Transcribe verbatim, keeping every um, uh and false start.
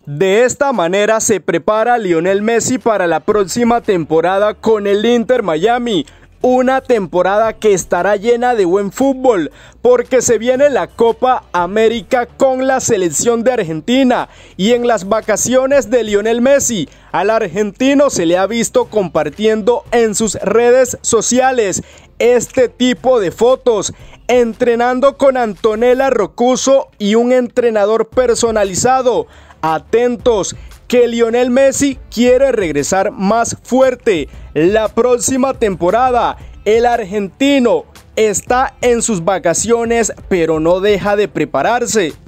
De esta manera se prepara Lionel Messi para la próxima temporada con el Inter Miami. Una temporada que estará llena de buen fútbol, porque se viene la Copa América con la selección de Argentina. Y en las vacaciones de Lionel Messi, al argentino se le ha visto compartiendo en sus redes sociales este tipo de fotos, entrenando con Antonella Roccuzzo y un entrenador personalizado. Atentos, que Lionel Messi quiere regresar más fuerte. La próxima temporada, el argentino está en sus vacaciones, pero no deja de prepararse.